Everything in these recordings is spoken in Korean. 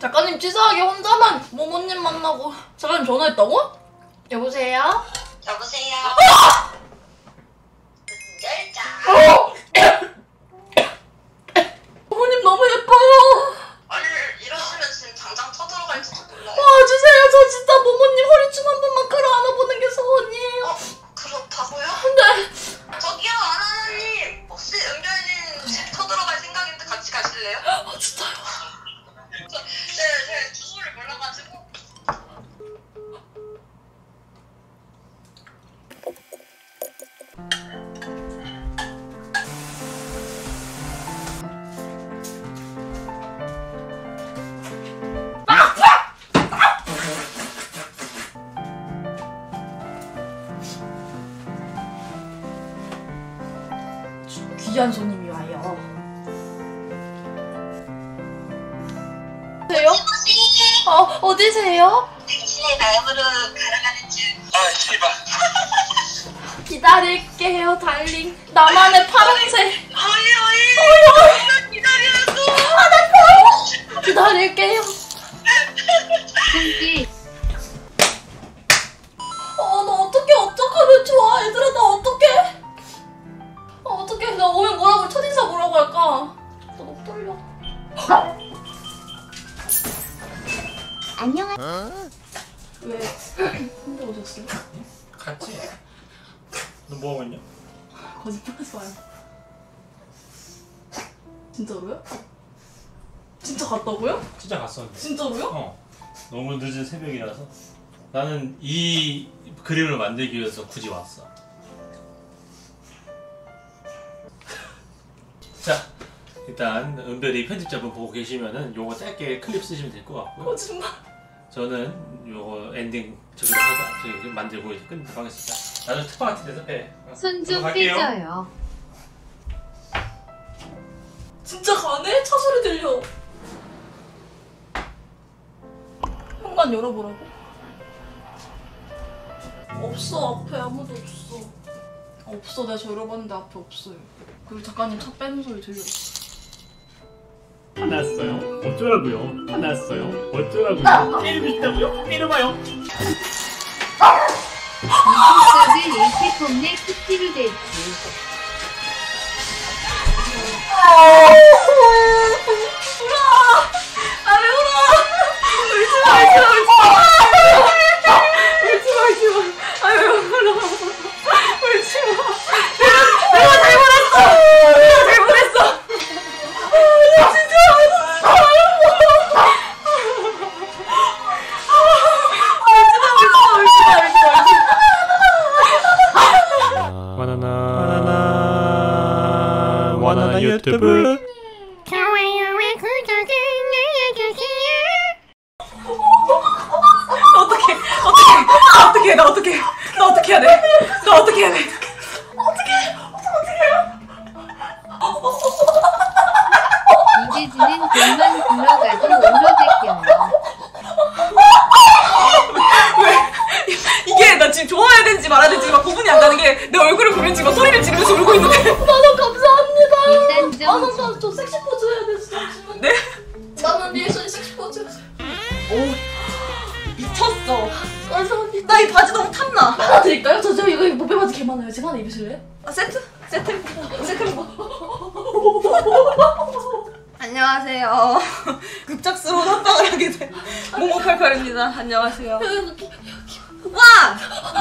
작가님 치사하게 혼자만 모모님 만나고. 작가님 전화했다고? 여보세요? 여보세요? 열자. 모모님 너무 예뻐요. 아니 이러시면 지금 당장 쳐들어갈지도 몰라요. 와 주세요. 저 진짜 모모님 허리춤 한 번만 끌어 안아보는 게 소원이에요. 그렇다고요? 근데 저기요 아나나님 혹시 은별님 집 쳐들어갈 생각인데 같이 가실래요? 진짜요? 제가 주소를 몰라가지고. 귀한 손님이 와요. 어디세요? 어디세요? 당신의 마음으로 갈아가는 중. 아 씨발. 기다릴게요, 달링. 나만의 파랑새. 어이 기다렸어. 알았어요. 기다릴게요. 나 어떡하면 좋아. 얘들아, 나 어떡해? 어떡해. 나 오면 뭐라고, 첫인사 뭐라고 할까? 나 너무 떨려. 안녕하세요. 왜? 혼자 오셨어요? 같이? 너 뭐하고 있냐? 거짓말하지 마요. 진짜로요? 진짜 갔다고요? 진짜 갔었는데. 진짜로요? 너무 늦은 새벽이라서 나는 이 그림을 만들기 위해서 굳이 왔어. 자, 일단 은별이 편집자분 보고 계시면은 요거 짧게 클립 쓰시면 될 것 같고요. 거짓말. 저는 요거 엔딩 저기 만들고 이제 끝내도록 하겠습니다. 나중에 특파 같은 데서 해. 손 좀 갈게요. 떼줘요. 진짜 가네? 차 소리 들려. 현관 열어보라고? 없어. 앞에 아무도 없어. 없어. 내가 저 열어봤는데 앞에 없어요. 그리고 작가님 차 빼는 소리 들려. 화났어요. 어쩌라고요? 화났어요. 어쩌라고요? 때리고 있다고요? 때려봐요. 이속적을 일체 폼내 쿠키를 댈지. 바나나 유튜브. 좋아요와 구독을 눌러주세요. 나 어떻게 해야 돼? 이재진은 돈만 굴러가도 오로제껴요. 이게 나 지금 좋아해야 되는지 말아야 되는지 막 구분이 안 가는 게 내 얼굴을 보면 지금 소리를 지르면서 울고 있는데. 나는 감사합니다. 일단 좀 저 섹시 포즈 해야 돼 잠시만. 네? 나는 리액션이 섹시 포즈. 오 미쳤어. 감사합니다. 나 이 바지 너무 탐나. 하나 드릴까요? 저 이거 목베 바지 개 많아요. 지금 하나 입으실래요? 세트? 안녕하세요. 급작스러운 합방을 하게 된 모모팔팔입니다. 안녕하세요. 와!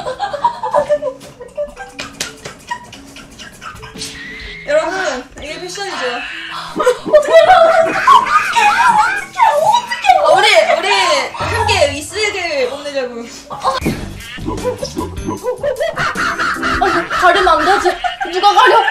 여러분, 이게 패션이죠. 우리 함께 이스를 뽐내자고. 가리면 안 되지. 누가 가려?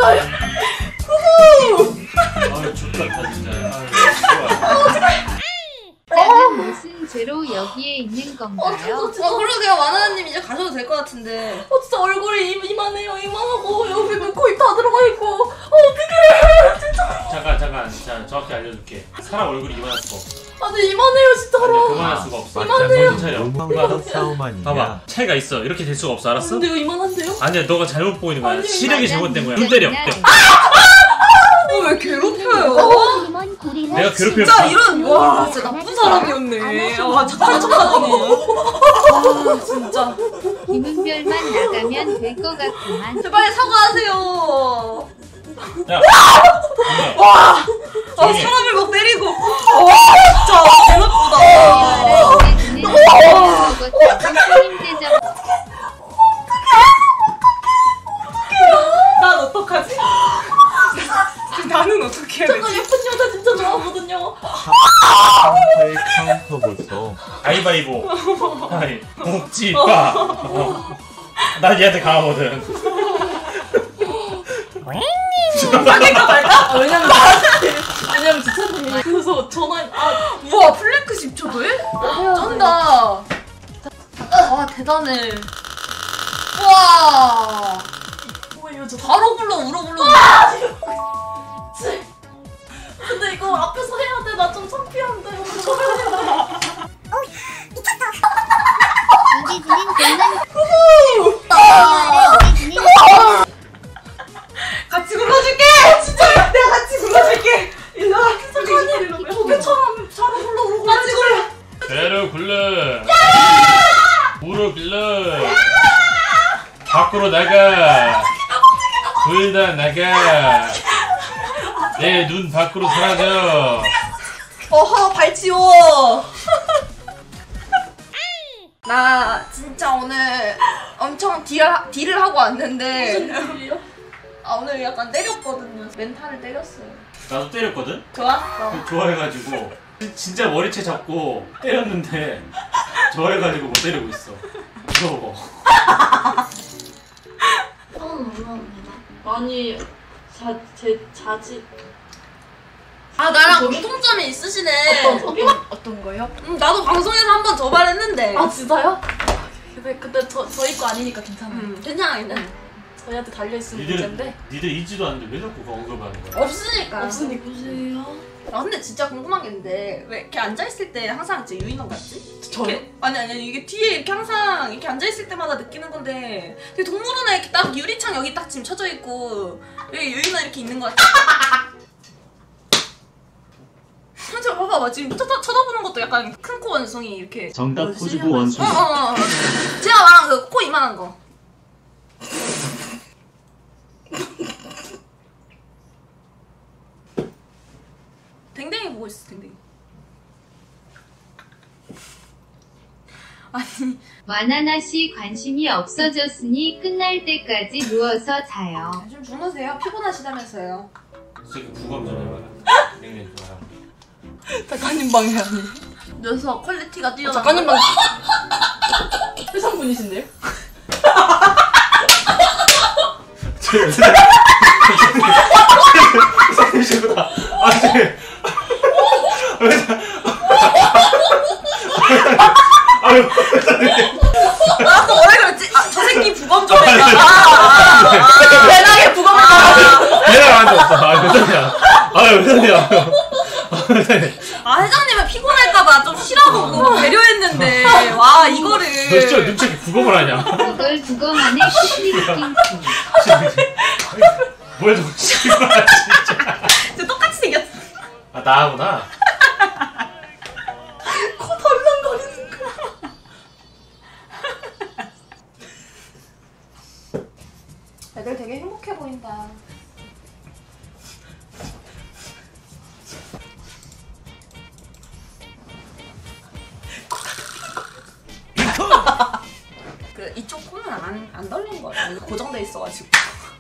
아유 좋다 진짜. 나는 무슨 죄로 여기에 있는 건가요? 그러게요. 와나나님 이제 가셔도 될 것 같은데. 진짜 얼굴이 이만해요. 이만하고 여기 눈, 코, 입 다 들어가 있고. 어떡해. 진짜. 잠깐 자 정확히 알려줄게. 사람 얼굴이 이만할 수가 없어. 아니 이만해요 진짜로. 그만할 수가 없어. 이만해요. 정신 차려. 너무한 싸움 아니냐? 봐봐 차이가 있어. 이렇게 될 수가 없어. 알았어? 근데 이거 이만한데요? 아니야 너가 잘못 보이는 거야. 아니, 시력이 맞아. 잘못된 거야. 눈 때려. 맞아. 왜 괴롭혀요? 내가 괴롭힐 진짜 이런 와 진짜 나쁜 사람이었네. 와 착한 척하더니. 와 진짜. 김은별만 나가면 될 것 같구만. 제발 사과하세요. 야! 와! 조용히 해. 사람을 막 때리고. 와 진짜 대나쁘다. 난 어떡하지? 나는 어떻게 해야 되지? 저 예쁜 여자 진짜 좋아하거든요. 카운터에 카운터 벌써. 가위바위보. 하이. 묵지 빠. 난 얘한테 강하거든. 하겠다 말까? 왜냐면 지찬님이 그래서 전화 우와 플랭크 10초도 해? 쩐다. 와 대단해. 우와. 바로 불러 울어. 근데 이거 앞에서 해야 돼. 나 좀 창피한데. 우리 둘인 별난 같이 불러줄게. 진짜 내가 같이 불러줄게. 일로 와. 사장님 도배처럼 바로 불러. 같이 불러. 배를 굴러. 물을 빌려. 밖으로 나가. 둘 다 나가. 내 눈 밖으로 사라져. 어허 발 치워. 나 진짜 오늘 엄청 딜을 하고 왔는데 무슨 딜이요? 오늘 약간 때렸거든요. 멘탈을 때렸어요. 나도 때렸거든? 좋았어. 좋아해가지고 진짜 머리채 잡고 때렸는데 좋아해가지고 못 때리고 있어. 무서워. 올라옵니다. 아니 제 자지. 나랑 공통점이 있으시네. 어떤 거요? 나도 방송에서 한 번 저 말했는데. 진짜요? 근데 저희 거 아니니까 괜찮아요. 괜찮아. 저희한테 달려있으면 문제인데. 니들 있지도 않는데 왜 자꾸 그거 언급하는 거야? 없으니까. 보세요. 근데 진짜 궁금한 게 있는데 왜 이렇게 앉아있을 때 항상 제 유인원 같지? 저요? 아니 이게 뒤에 이렇게 항상 이렇게 앉아있을 때마다 느끼는 건데 되게 동물원에 이렇게 딱 유리창 여기 딱 지금 쳐져 있고 여기 유인원 이렇게 있는 거 같아. 저 봐봐 지금 쳐다보는 것도 약간 큰 코 원숭이 이렇게. 정답 코주구 원숭이. 제가 말한 그 코 이만한 거. 댕댕이 보고 있어 댕댕이. 아니 와나나 씨 관심이 없어졌으니 끝날 때까지 누워서 자요. 좀 주무세요. 피곤하시다면서요. 저기 부검 좀 해봐라. 냉면 좋아요. 작가님 방이 아니. 녀석 퀄리티가 뛰어나. 작가님 방. 회상분이신데요? 회상분이시구나. 나도 뭐라 그랬지? 저 새끼 부검 좀 해라. 배낭에 부검을 해라. 배낭 안 줬어. 왜 그러냐. 회장님은 피곤할까봐 좀 쉬라고 그거 배려했는데 와 이거를. 너 진짜 눈치 부검을 하냐? 그걸 부검하네 키스리킹. 뭐야 너 씨발 진짜. 진짜 똑같이 생겼어. 나하구나. 코 덜렁거리는 거. 애들 되게 행복해 보인다. 그 이쪽 코는 안 덜린 거예요. 고정돼 있어가지고.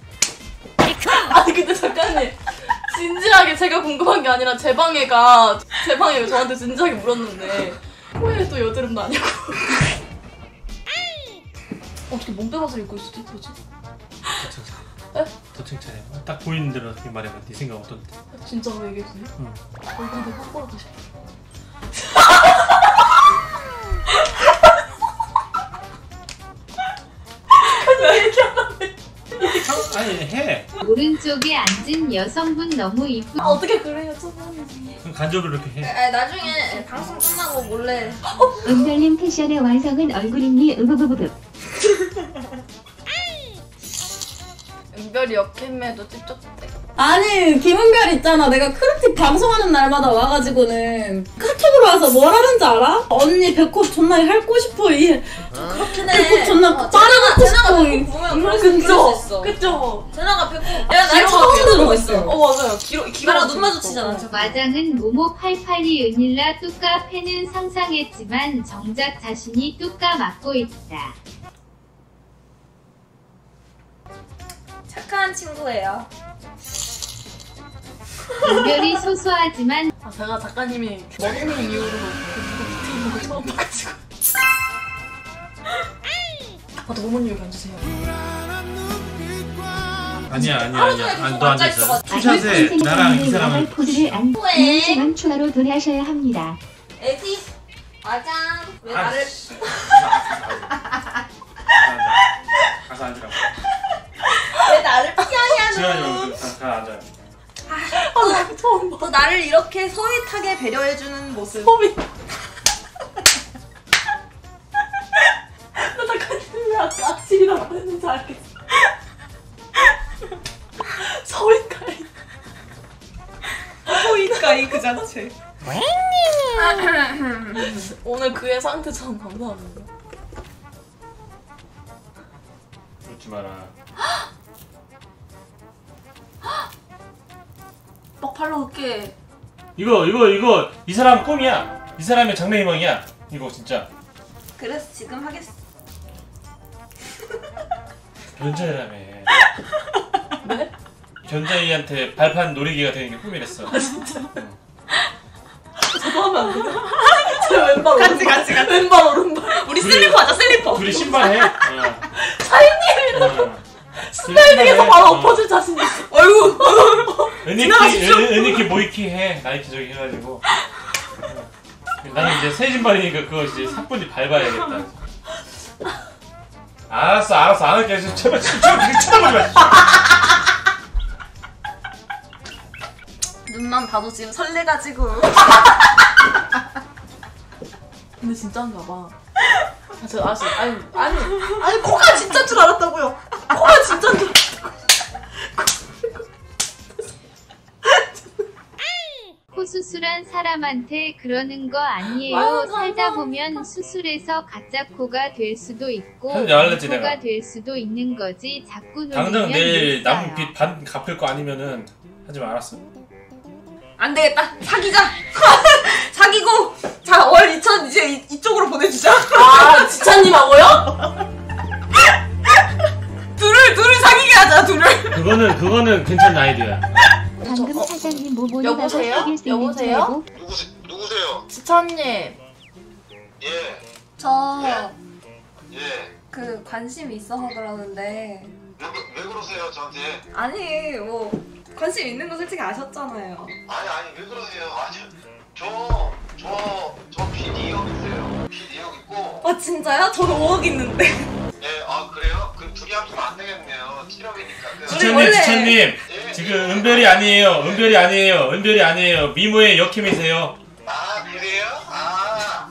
아니 근데 잠깐만. 진지하게 제가 궁금한 게 아니라 제 방에 저한테 진지하게 물었는데 코에도 여드름 나냐고. 어떻게 몸 빼봐서 입고 있을 수 있지? 더 칭찬해. 딱 보이는 대로 어떻게 말해봐. 네 생각 어떤데? 진짜로 얘기해주세요? 응. 얼굴에 확보하고 싶어. 왜 이렇게 하는데? 아니 해. 오른쪽에 앉은 여성분 너무 이쁘. 어떻게 그래요 초반이지. 그럼 간접으로 이렇게 해. 나중에 방송 끝나고 몰래. 은별님 패션의 완성은 얼굴이니 으브브브브. 은별이 역캠에도 찝쩍대. 아니 김은별 있잖아. 내가 크루티 방송하는 날마다 와가지고는 카톡으로 와서 뭘 하는지 알아? 언니 배꼽 존나 핥고 싶어. 이 그렇긴 해. 배꼽 존나 빠져갖고 싶어. 보면 그럴 수 있어. 그쵸? 제나가 배꼽. 야, 날 처음 들어봤어. 맞아요. 기로 눈 마주치잖아. 마장은 모모 88이 은일라 뚜까 팬은 상상했지만 정작 자신이 뚜까 맡고 있다. 착한 친구예요. 은별이 소소하지만 제가 작가님이 먹는 이유로 밑에 있는 거 처음 봐가지고. 어머니 여기 앉으세요. 아니야. 너 앉아있어. 투샷에 나랑 이 사람을 포즈를 안 후회. 시간 추가로 도래하셔야 합니다. 에디. 마장. 왜 나를. 가서 앉으라고. 왜 나를 피하냐고. 지환이 가 앉아. 처음 봐. 또 나를 이렇게 서윗하게 배려해주는 모습. 나 작가님이 아까 악질이라고 했는지 알겠어. 서울까지. 서윗가이 그 자체. 오늘 그의 상태 참 감사합니다. 웃지 마라. 막 팔로 올게. 이거 이 사람 꿈이야. 이 사람의 장래희망이야. 이거 진짜. 그래서 지금 하겠어. 견자이라며. 네? 견자이한테 발판 놀이기가 되는 게 꿈이랬어. 아 진짜? 저도 하면 안 돼요? 제 왼발 오른발. 같이. 왼발 오른발. 우리 슬리퍼 하자, 슬리퍼. 둘이 신발해. 샤이니랑 스타일링에서 바로 엎어질 자신 있어. 어이구. 은니키 모이키 해. 나이키 저기 해가지고. 나는 이제 새 신발이니까 그거 이제 사뿐히 밟아야겠다. 알았어 안 할게. 제발 쳐다보지 마. 눈만 봐도 지금 설레가지고. 근데 진짜인가 봐. 저 알았어. 아니 코가 진짜인 줄 알았다고요. 코가 진짜인 줄 알았다고요. 코 수술한 사람한테 그러는 거 아니에요. 맞아. 살다 보면 수술해서 가짜 코가 될 수도 있고 현재 알려지, 코가 내가. 될 수도 있는 거지. 자꾸 놀리면 당장 내일 늦어요. 남은 빚 반 갚을 거 아니면은 하지 마. 알았어. 안 되겠다. 사귀자. 사귀고. 자, 월 2천 이제 이쪽으로 보내주자. 아 지찬님하고요? 둘을 사귀게 하자, 둘을. 그거는 괜찮은 아이디어야. 방금 사장님 모모를 여보세요? 사귈 수 있는 줄 여보세요? 알고 누구세요? 지찬님. 예, 저, 예. 그, 관심 있어서 그러는데. 왜 그러세요, 저한테? 아니, 뭐, 관심 있는 거 솔직히 아셨잖아요. 아니, 왜 그러세요? 저 빚 2억 있어요. 빚 2억 있고. 아, 진짜요? 저는 5억 있는데. 예, 그래요? 그럼 둘이 합치면 안 되겠네요. 7억이니까. 지찬님 예, 지금 은별이 아니에요. 미모의 역힘이세요. 아, 그래요?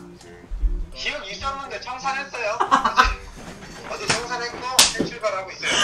기억 있었는데 청산했어요. 어제 청산했고 새 출발하고 있어요.